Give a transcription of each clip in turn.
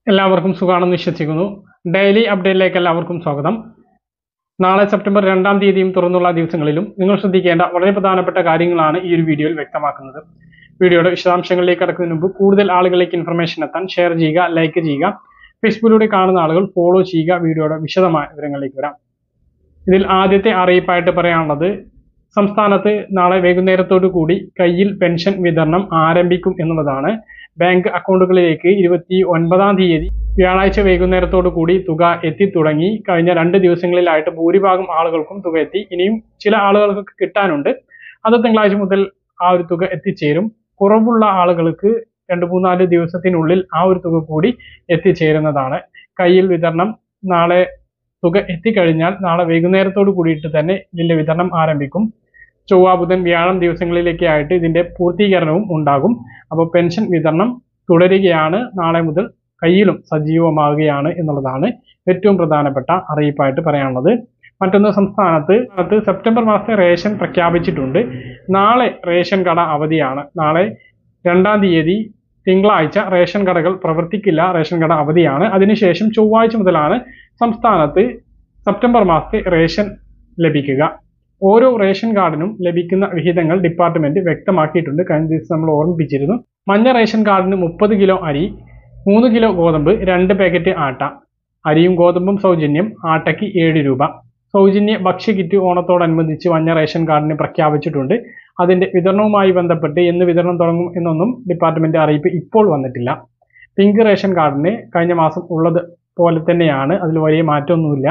എല്ലാവർക്കും സുഖാണെന്ന് വിശ്വസിക്കുന്നു. ഡെയിലി അപ്ഡേറ്റിലേക്ക് എല്ലാവർക്കും സ്വാഗതം. നാളെ സെപ്റ്റംബർ 2-ാം തീയതിയും തുറന്നുള്ള ദിവസങ്ങളിലും നിങ്ങൾ ശ്രദ്ധിക്കേണ്ട വളരെ പ്രധാനപ്പെട്ട കാര്യങ്ങളാണ് ഈ ഒരു വീഡിയോയിൽ വ്യക്തമാക്കുന്നത്. വീഡിയോയുടെ വിശദാംശങ്ങളിലേക്ക് കടക്കുന്നതിന് മുമ്പ് കൂടുതൽ ആളുകളിലേക്ക് ഇൻഫർമേഷൻ എത്താൻ ഷെയർ ചെയ്യുക, ലൈക്ക് ചെയ്യുക. ഫേസ്ബുക്കിലൂടെ കാണുന്ന ആളുകൾ ഫോളോ ചെയ്യുക. വീഡിയോയുടെ വിശദമായ വിവരങ്ങളിലേക്ക് വരാം. ഇതിൽ ആദ്യത്തെ അറിയിപ്പായിട്ട് പറയാനുള്ളത്, സംസ്ഥാനത്ത് നാളെ വൈകുന്നേരത്തോടു കൂടി കയ്യിൽ പെൻഷൻ വിതരണം ആരംഭിക്കും എന്നുള്ളതാണ്. ബാങ്ക് അക്കൗണ്ടുകളിലേക്ക് 29-ാം തീയതി വ്യാഴാഴ്ച വൈകുന്നേരത്തോടു കൂടി തുക എത്തിത്തുടങ്ങി. കഴിഞ്ഞ 2 ദിവസങ്ങളിലായിട്ട് ഭൂരിഭാഗം ആളുകൾക്കും തുക എത്തി. ഇനിയും ചില ആളുകൾക്ക് കിട്ടാനുണ്ട്. അത് തിങ്കളാഴ്ച മുതൽ ആ ഒരു തുക എത്തിച്ചേരും. കുറവുള്ള ആളുകൾക്ക് 2-3-4 ദിവസത്തിനുള്ളിൽ ആ ഒരു തുക കൂടി എത്തിച്ചേരുന്നതാണ്. കയ്യിൽ വിതരണം നാളെ തുക എത്തിക്കഴിഞ്ഞാൽ നാളെ വൈകുന്നേരത്തോടു കൂടിയിട്ട് തന്നെ ഇതിന്റെ വിതരണം ആരംഭിക്കും. ചൊവ്വ, ബുധൻ, വ്യാഴം ദിവസങ്ങളിലേക്ക് ആയിട്ട് ഇതിന്റെ പൂർത്തീകരണവും ഉണ്ടാകും. അപ്പോൾ പെൻഷൻ വിതരണം തുടരുകയാണ്. നാളെ മുതൽ കയ്യിലും സജീവമാവുകയാണ് എന്നുള്ളതാണ് ഏറ്റവും പ്രധാനപ്പെട്ട അറിയിപ്പായിട്ട് പറയാനുള്ളത്. മറ്റൊന്ന്, സംസ്ഥാനത്ത് സെപ്റ്റംബർ മാസത്തെ റേഷൻ പ്രഖ്യാപിച്ചിട്ടുണ്ട്. നാളെ റേഷൻ കട അവധിയാണ്. നാളെ 2-ാം തീയതി തിങ്കളാഴ്ച റേഷൻ കടകൾ പ്രവർത്തിക്കില്ല. റേഷൻ കട അവധിയാണ്. അതിനുശേഷം ചൊവ്വാഴ്ച മുതലാണ് സംസ്ഥാനത്ത് സെപ്റ്റംബർ മാസത്തെ റേഷൻ ലഭിക്കുക. ഓരോ റേഷൻ കാർഡിനും ലഭിക്കുന്ന വിഹിതങ്ങൾ ഡിപ്പാർട്ട്മെന്റ് വ്യക്തമാക്കിയിട്ടുണ്ട്. കഴിഞ്ഞ ദിവസം നമ്മൾ ഓർമ്മിപ്പിച്ചിരുന്നു. മഞ്ഞ റേഷൻ കാർഡിന് 30 കിലോ അരി, 3 കിലോ ഗോതമ്പ്, 2 പാക്കറ്റ് ആട്ട. അരിയും ഗോതമ്പും സൗജന്യം, ആട്ടയ്ക്ക് 7 രൂപ. സൗജന്യ ഭക്ഷ്യ കിറ്റ് ഓണത്തോടനുബന്ധിച്ച് മഞ്ഞ റേഷൻ കാർഡിന് പ്രഖ്യാപിച്ചിട്ടുണ്ട്. അതിന്റെ വിതരണവുമായി ബന്ധപ്പെട്ട് എന്ന് വിതരണം തുടങ്ങും എന്നൊന്നും ഡിപ്പാർട്ട്മെന്റ് അറിയിപ്പ് ഇപ്പോൾ വന്നിട്ടില്ല. പിങ്ക് റേഷൻ കാർഡിന് കഴിഞ്ഞ മാസം ഉള്ളത് പോലെ തന്നെയാണ്. അതിൽ വലിയ മാറ്റമൊന്നുമില്ല.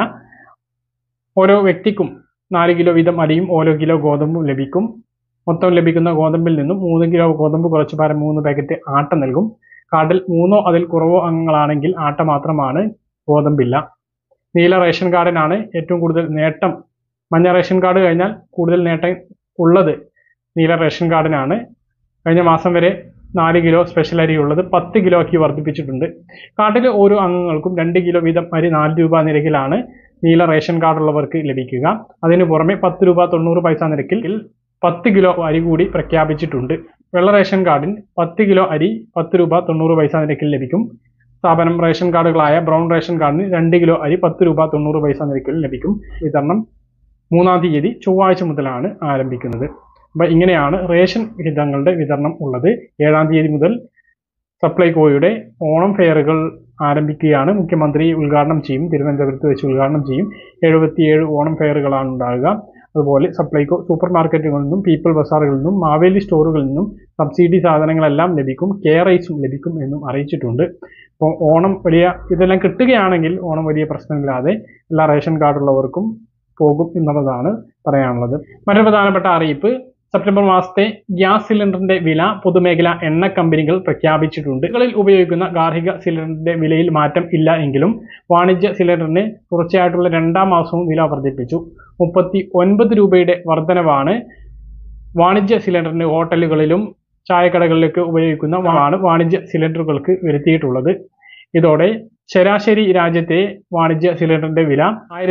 ഓരോ വ്യക്തിക്കും 4 കിലോ വീതം അരിയും ഓരോ കിലോ ഗോതമ്പും ലഭിക്കും. മൊത്തം ലഭിക്കുന്ന ഗോതമ്പിൽ നിന്നും 3 കിലോ ഗോതമ്പ് കുറച്ച് പകരം 3 പാക്കറ്റ് ആട്ട നൽകും. കാർഡിൽ 3-ഓ അതിൽ കുറവോ അംഗങ്ങളാണെങ്കിൽ ആട്ട മാത്രമാണ്, ഗോതമ്പില്ല. നീല റേഷൻ കാർഡിനാണ് ഏറ്റവും കൂടുതൽ നേട്ടം. മഞ്ഞ റേഷൻ കാർഡ് കഴിഞ്ഞാൽ കൂടുതൽ നേട്ടം ഉള്ളത് നീല റേഷൻ കാർഡിനാണ്. കഴിഞ്ഞ മാസം വരെ 4 കിലോ സ്പെഷ്യൽ അരി ഉള്ളത് 10 കിലോ ആക്കി വർദ്ധിപ്പിച്ചിട്ടുണ്ട്. കാർഡിലെ ഓരോ അംഗങ്ങൾക്കും 2 കിലോ വീതം അരി 4 രൂപ നിരക്കിലാണ് നീല റേഷൻ കാർഡുള്ളവർക്ക് ലഭിക്കുക. അതിനു പുറമെ 10 രൂപ 90 പൈസ നിരക്കിൽ 10 കിലോ അരി കൂടി പ്രഖ്യാപിച്ചിട്ടുണ്ട്. വെള്ള റേഷൻ കാർഡിന് 10 കിലോ അരി 10 രൂപ 90 പൈസ നിരക്കിൽ ലഭിക്കും. സ്ഥാപനം റേഷൻ കാർഡുകളായ ബ്രൗൺ റേഷൻ കാർഡിന് 2 കിലോ അരി 10 രൂപ 90 പൈസ നിരക്കിൽ ലഭിക്കും. വിതരണം 3-ാം തീയതി ചൊവ്വാഴ്ച മുതലാണ് ആരംഭിക്കുന്നത്. അപ്പോൾ ഇങ്ങനെയാണ് റേഷൻ വിഹിതങ്ങളുടെ വിതരണം ഉള്ളത്. 7-ാം തീയതി മുതൽ സപ്ലൈകോയുടെ ഓണം ഫെയറുകൾ ആരംഭിക്കുകയാണ്. മുഖ്യമന്ത്രി ഉദ്ഘാടനം ചെയ്യും. തിരുവനന്തപുരത്ത് വെച്ച് ഉദ്ഘാടനം ചെയ്യും. 77 ഓണം ഫെയറുകളാണ് ഉണ്ടാകുക. അതുപോലെ സപ്ലൈകോ സൂപ്പർ മാർക്കറ്റുകളിൽ നിന്നും പീപ്പിൾ ബസാറുകളിൽ നിന്നും മാവേലി സ്റ്റോറുകളിൽ നിന്നും സബ്സിഡി സാധനങ്ങളെല്ലാം ലഭിക്കും. റൈസും ലഭിക്കും എന്നും അറിയിച്ചിട്ടുണ്ട്. അപ്പോൾ ഓണം ഇതെല്ലാം കിട്ടുകയാണെങ്കിൽ ഓണം വലിയ പ്രശ്നമില്ലാതെ എല്ലാ റേഷൻ കാർഡുള്ളവർക്കും പോകും എന്നുള്ളതാണ് പറയാനുള്ളത്. മറ്റൊരു പ്രധാനപ്പെട്ട അറിയിപ്പ്, സെപ്റ്റംബർ മാസത്തെ ഗ്യാസ് സിലിണ്ടറിന്റെ വില പൊതുമേഖലാ എണ്ണ കമ്പനികൾ പ്രഖ്യാപിച്ചിട്ടുണ്ട്. കളിൽ ഉപയോഗിക്കുന്ന ഗാർഹിക സിലിണ്ടറിന്റെ വിലയിൽ മാറ്റം ഇല്ല എങ്കിലും വാണിജ്യ സിലിണ്ടറിന് തുടർച്ചയായിട്ടുള്ള 2-ാം മാസവും വില വർദ്ധിപ്പിച്ചു. 39 രൂപയുടെ വർധനവാണ് വാണിജ്യ സിലിണ്ടറിന് ഹോട്ടലുകളിലും ചായക്കടകളിലേക്ക് ഉപയോഗിക്കുന്ന വാണിജ്യ സിലിണ്ടറുകൾക്ക് വരുത്തിയിട്ടുള്ളത്. ഇതോടെ ശരാശരി രാജ്യത്തെ വാണിജ്യ സിലിണ്ടറിന്റെ വില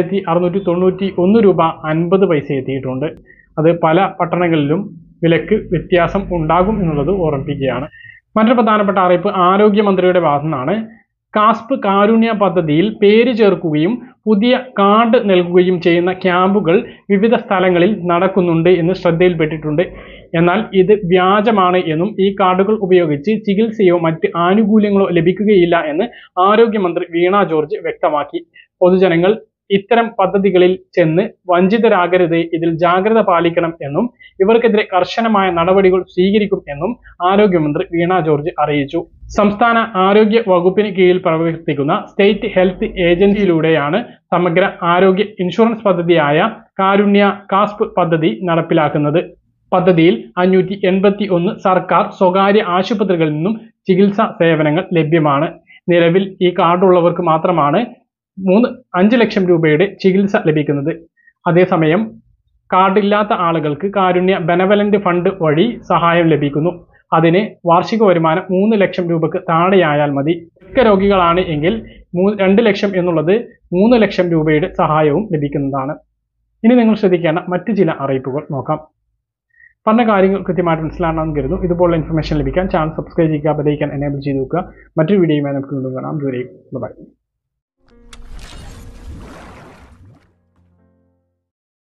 1691 രൂപ 50 പൈസ എത്തിയിട്ടുണ്ട്. അത് പല പട്ടണങ്ങളിലും വിലക്ക് വ്യത്യാസം ഉണ്ടാകും എന്നുള്ളത് ഓർമ്മിപ്പിക്കുകയാണ്. മറ്റൊരു പ്രധാനപ്പെട്ട അറിയിപ്പ് ആരോഗ്യമന്ത്രിയുടെ ഭാഗത്തു നിന്നാണ്. കാസ്പ് കാരുണ്യ പദ്ധതിയിൽ പേര് ചേർക്കുകയും പുതിയ കാർഡ് നൽകുകയും ചെയ്യുന്ന ക്യാമ്പുകൾ വിവിധ സ്ഥലങ്ങളിൽ നടക്കുന്നുണ്ട് എന്ന് ശ്രദ്ധയിൽപ്പെട്ടിട്ടുണ്ട്. എന്നാൽ ഇത് വ്യാജമാണ് എന്നും ഈ കാർഡുകൾ ഉപയോഗിച്ച് ചികിത്സയോ മറ്റ് ആനുകൂല്യങ്ങളോ ലഭിക്കുകയില്ല എന്ന് ആരോഗ്യമന്ത്രി വീണ ജോർജ് വ്യക്തമാക്കി. പൊതുജനങ്ങൾ ഇത്തരം പദ്ധതികളിൽ ചെന്ന് വഞ്ചിതരാകരുത്, ഇതിൽ ജാഗ്രത പാലിക്കണം എന്നും ഇവർക്കെതിരെ കർശനമായ നടപടികൾ സ്വീകരിക്കും എന്നും ആരോഗ്യമന്ത്രി വീണ ജോർജ് അറിയിച്ചു. സംസ്ഥാന ആരോഗ്യ വകുപ്പിന് കീഴിൽ പ്രവർത്തിക്കുന്ന സ്റ്റേറ്റ് ഹെൽത്ത് ഏജൻസിയിലൂടെയാണ് സമഗ്ര ആരോഗ്യ ഇൻഷുറൻസ് പദ്ധതിയായ കാരുണ്യ കാസ്പ് പദ്ധതി നടപ്പിലാക്കുന്നത്. പദ്ധതിയിൽ 581 സർക്കാർ സ്വകാര്യ ആശുപത്രികളിൽ നിന്നും ചികിത്സാ സേവനങ്ങൾ ലഭ്യമാണ്. നിലവിൽ ഈ കാർഡുള്ളവർക്ക് മാത്രമാണ് 5 ലക്ഷം രൂപയുടെ ചികിത്സ ലഭിക്കുന്നത്. അതേസമയം കാർഡില്ലാത്ത ആളുകൾക്ക് കാരുണ്യ ബെനവലന്റ് ഫണ്ട് വഴി സഹായം ലഭിക്കുന്നു. അതിന് വാർഷിക വരുമാനം 3 ലക്ഷം രൂപക്ക് താഴെയായാൽ മതി. മിക്ക രോഗികളാണ് എങ്കിൽ 2 ലക്ഷം എന്നുള്ളത് 3 ലക്ഷം രൂപയുടെ സഹായവും ലഭിക്കുന്നതാണ്. ഇനി നിങ്ങൾ ശ്രദ്ധിക്കേണ്ട മറ്റു ചില അറിയിപ്പുകൾ നോക്കാം. പറഞ്ഞ കാര്യങ്ങൾ കൃത്യമായിട്ട് മനസ്സിലാണെന്ന് കരുതുന്നു. ഇതുപോലുള്ള ഇൻഫർമേഷൻ ലഭിക്കാൻ ചാനൽ സബ്സ്ക്രൈബ് ചെയ്യുക, ബെൽ ഐക്കൺ എനേബിൾ ചെയ്ത് നോക്കുക. മറ്റൊരു വീഡിയോയുമായി നമുക്ക് വീണ്ടും കാണാം. ദൂരേക്കും ബൈ.